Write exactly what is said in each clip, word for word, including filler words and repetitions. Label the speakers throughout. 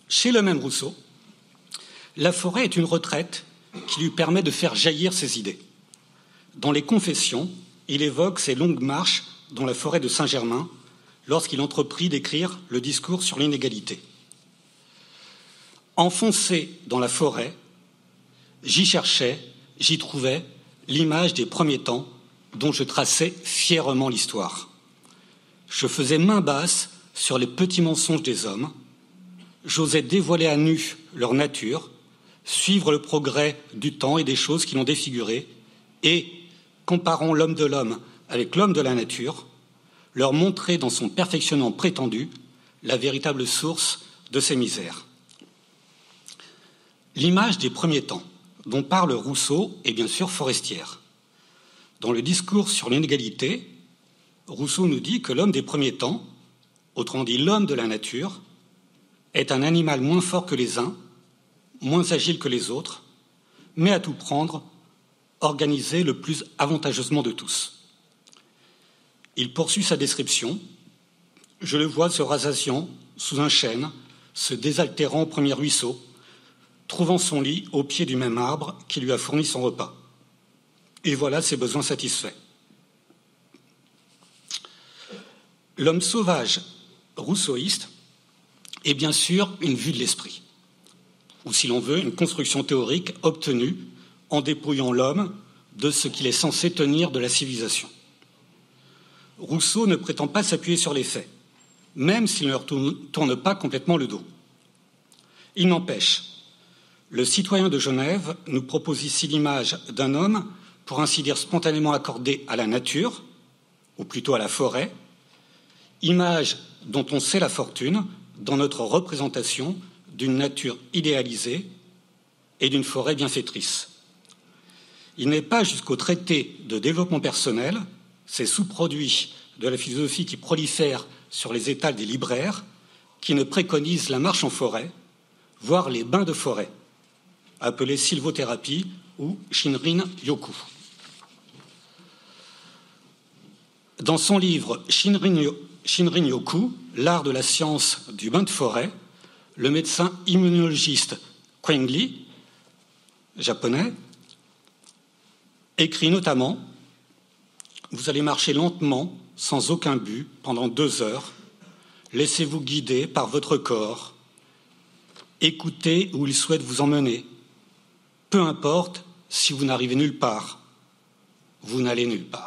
Speaker 1: Chez le même Rousseau, la forêt est une retraite qui lui permet de faire jaillir ses idées. Dans les Confessions, il évoque ses longues marches dans la forêt de Saint-Germain lorsqu'il entreprit d'écrire le discours sur l'inégalité. Enfoncé dans la forêt, j'y cherchais, j'y trouvais l'image des premiers temps dont je traçais fièrement l'histoire. Je faisais main basse sur les petits mensonges des hommes, j'osais dévoiler à nu leur nature, suivre le progrès du temps et des choses qui l'ont défiguré, et, comparant l'homme de l'homme avec l'homme de la nature, leur montrer dans son perfectionnement prétendu la véritable source de ses misères. L'image des premiers temps, dont parle Rousseau, est bien sûr forestière. Dans le discours sur l'inégalité, Rousseau nous dit que l'homme des premiers temps, autrement dit l'homme de la nature, est un animal moins fort que les uns, moins agile que les autres, mais à tout prendre, organisé le plus avantageusement de tous. Il poursuit sa description. Je le vois se rassasiant sous un chêne, se désaltérant au premier ruisseau, trouvant son lit au pied du même arbre qui lui a fourni son repas. Et voilà ses besoins satisfaits. L'homme sauvage rousseauiste est bien sûr une vue de l'esprit, ou si l'on veut, une construction théorique obtenue en dépouillant l'homme de ce qu'il est censé tenir de la civilisation. Rousseau ne prétend pas s'appuyer sur les faits, même s'il ne leur tourne pas complètement le dos. Il n'empêche, le citoyen de Genève nous propose ici l'image d'un homme, pour ainsi dire spontanément accordé à la nature, ou plutôt à la forêt, image dont on sait la fortune dans notre représentation d'une nature idéalisée et d'une forêt bienfaitrice. Il n'est pas jusqu'au traité de développement personnel, ces sous-produits de la philosophie qui prolifèrent sur les étals des libraires, qui ne préconisent la marche en forêt, voire les bains de forêt, appelés sylvothérapie ou Shinrin-yoku. Dans son livre Shinrin-yoku, l'art de la science du bain de forêt, le médecin immunologiste Quang Li, japonais, écrit notamment « Vous allez marcher lentement, sans aucun but, pendant deux heures. Laissez-vous guider par votre corps. Écoutez où il souhaite vous emmener. Peu importe si vous n'arrivez nulle part. Vous n'allez nulle part. »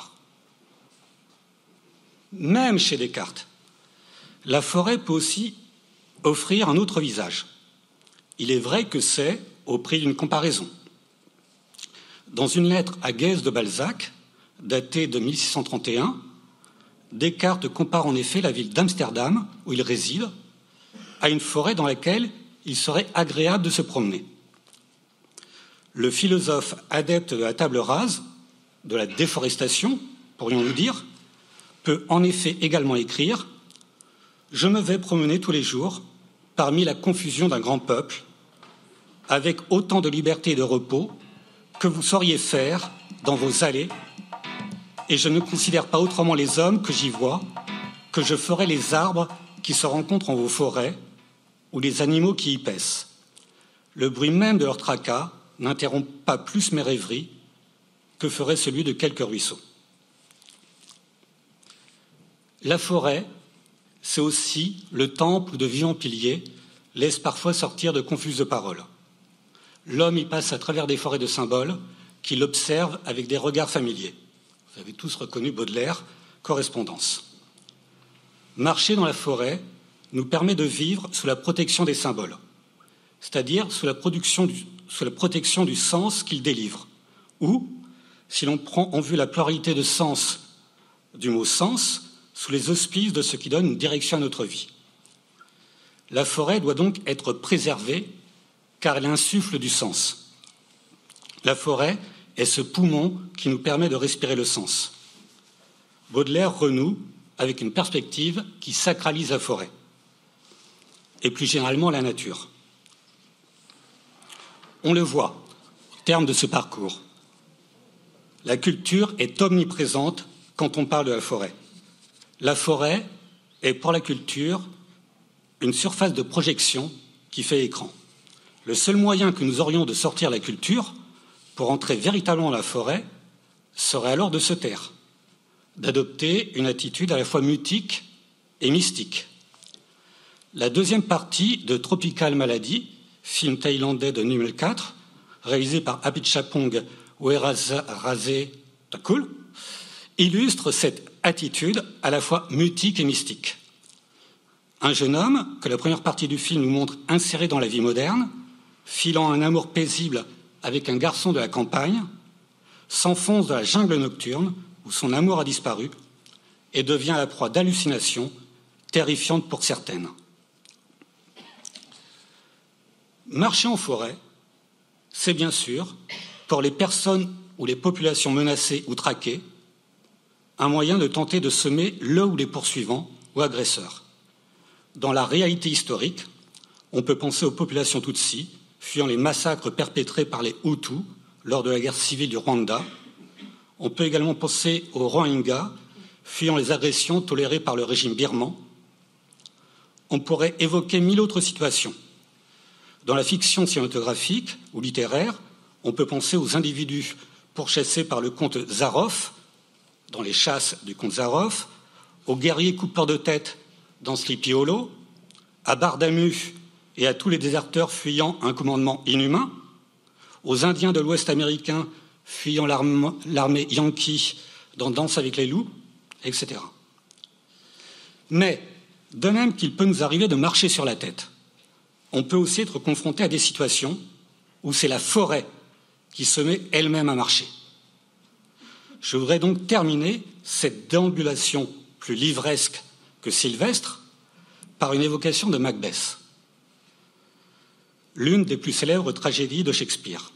Speaker 1: Même chez Descartes, la forêt peut aussi offrir un autre visage. Il est vrai que c'est au prix d'une comparaison. Dans une lettre à Guèze de Balzac, datée de mille six cent trente et un, Descartes compare en effet la ville d'Amsterdam, où il réside, à une forêt dans laquelle il serait agréable de se promener. Le philosophe adepte de la table rase, de la déforestation, pourrions-nous dire, peut en effet également écrire « Je me vais promener tous les jours parmi la confusion d'un grand peuple, avec autant de liberté et de repos que vous sauriez faire dans vos allées, et je ne considère pas autrement les hommes que j'y vois que je ferai les arbres qui se rencontrent en vos forêts ou les animaux qui y paissent. Le bruit même de leur tracas n'interrompt pas plus mes rêveries que ferait celui de quelques ruisseaux. » La forêt, c'est aussi le temple où de vivants piliers laissent parfois sortir de confuses paroles. L'homme y passe à travers des forêts de symboles qu'il observe avec des regards familiers. Vous avez tous reconnu Baudelaire, correspondance. Marcher dans la forêt nous permet de vivre sous la protection des symboles, c'est-à-dire sous la, production du, sous la protection du sens qu'ils délivrent, ou, si l'on prend en vue la pluralité de sens du mot sens, sous les auspices de ce qui donne une direction à notre vie. La forêt doit donc être préservée car elle insuffle du sens. La forêt est ce poumon qui nous permet de respirer le sens. Baudelaire renoue avec une perspective qui sacralise la forêt et plus généralement la nature. On le voit au terme de ce parcours. La culture est omniprésente quand on parle de la forêt. La forêt est pour la culture une surface de projection qui qui fait écran. Le seul moyen que nous aurions de sortir la culture pour entrer véritablement dans la forêt serait alors de se taire, d'adopter une attitude à la fois mutique et mystique. La deuxième partie de Tropical Malady, film thaïlandais de deux mille quatre, réalisé par Apichatpong Weerasethakul, Takul, illustre cette attitude à la fois mutique et mystique. Un jeune homme, que la première partie du film nous montre inséré dans la vie moderne, filant un amour paisible avec un garçon de la campagne, s'enfonce dans la jungle nocturne où son amour a disparu et devient la proie d'hallucinations terrifiantes pour certaines. Marcher en forêt, c'est bien sûr, pour les personnes ou les populations menacées ou traquées, un moyen de tenter de semer le ou les poursuivants ou agresseurs. Dans la réalité historique, on peut penser aux populations Tutsis fuyant les massacres perpétrés par les Hutus lors de la guerre civile du Rwanda. On peut également penser aux Rohingyas fuyant les agressions tolérées par le régime birman. On pourrait évoquer mille autres situations. Dans la fiction cinématographique ou littéraire, on peut penser aux individus pourchassés par le comte Zaroff, dans les chasses du comte Zaroff, aux guerriers coupeurs de tête dans Sleepy Hollow, à Bardamu et à tous les déserteurs fuyant un commandement inhumain, aux Indiens de l'Ouest américain fuyant l'armée yankee dans Danse avec les loups, et cetera. Mais, de même qu'il peut nous arriver de marcher sur la tête, on peut aussi être confronté à des situations où c'est la forêt qui se met elle-même à marcher. Je voudrais donc terminer cette déambulation plus livresque que sylvestre par une évocation de Macbeth, l'une des plus célèbres tragédies de Shakespeare.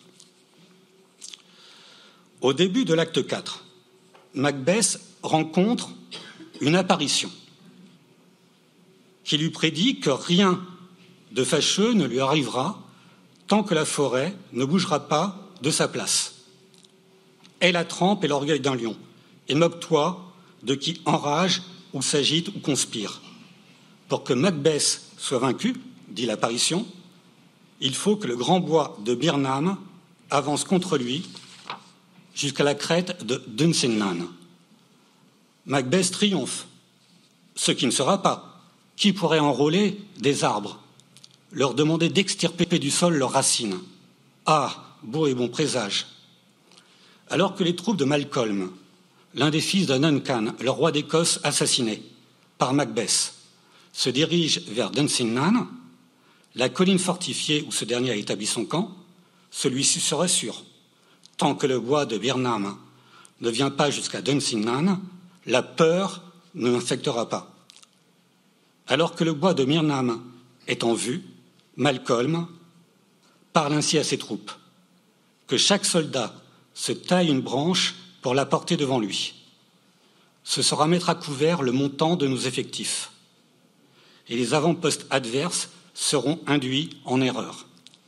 Speaker 1: Au début de l'acte quatre, Macbeth rencontre une apparition qui lui prédit que rien de fâcheux ne lui arrivera tant que la forêt ne bougera pas de sa place. Aie la trempe et l'orgueil d'un lion, et moque-toi de qui enrage ou s'agite ou conspire. Pour que Macbeth soit vaincu, dit l'apparition, il faut que le grand bois de Birnam avance contre lui jusqu'à la crête de Dunsinane. Macbeth triomphe, ce qui ne sera pas. Qui pourrait enrôler des arbres, leur demander d'extirper du sol leurs racines? Ah, beau et bon présage. Alors que les troupes de Malcolm, l'un des fils de Duncan, le roi d'Écosse assassiné par Macbeth, se dirigent vers Dunsinane, la colline fortifiée où ce dernier a établi son camp, celui-ci serait sûr. Tant que le bois de Birnam ne vient pas jusqu'à Dunsinane, la peur ne l'infectera pas. Alors que le bois de Birnam est en vue, Malcolm parle ainsi à ses troupes, que chaque soldat se taille une branche pour la porter devant lui. Ce sera mettre à couvert le montant de nos effectifs, et les avant-postes adverses seront induits en erreur.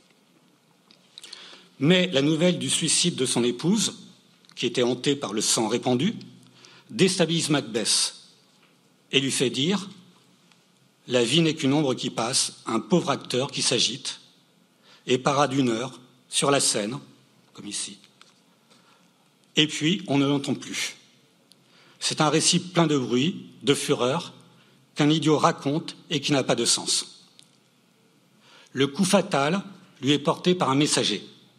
Speaker 1: Mais la nouvelle du suicide de son épouse, qui était hantée par le sang répandu, déstabilise Macbeth et lui fait dire « La vie n'est qu'une ombre qui passe, un pauvre acteur qui s'agite et parade une heure sur la scène, comme ici, et puis on ne l'entend plus. C'est un récit plein de bruit, de fureur, qu'un idiot raconte et qui n'a pas de sens. Le coup fatal lui est porté par un messager.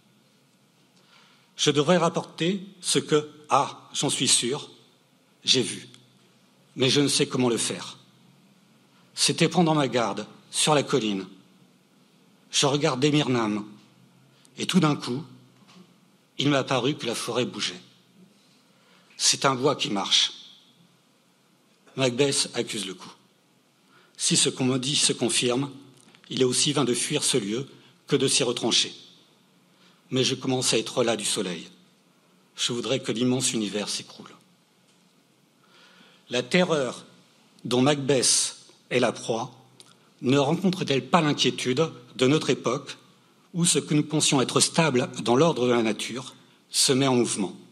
Speaker 1: Je devrais rapporter ce que, ah, j'en suis sûr, j'ai vu, mais je ne sais comment le faire. C'était prendre ma garde, sur la colline. Je regardais Birnam, et tout d'un coup, il m'a paru que la forêt bougeait. C'est un bois qui marche. Macbeth accuse le coup. Si ce qu'on me dit se confirme, il est aussi vain de fuir ce lieu que de s'y retrancher. Mais je commence à être las du soleil. Je voudrais que l'immense univers s'écroule. La terreur dont Macbeth est la proie ne rencontre-t-elle pas l'inquiétude de notre époque où ce que nous pensions être stable dans l'ordre de la nature se met en mouvement?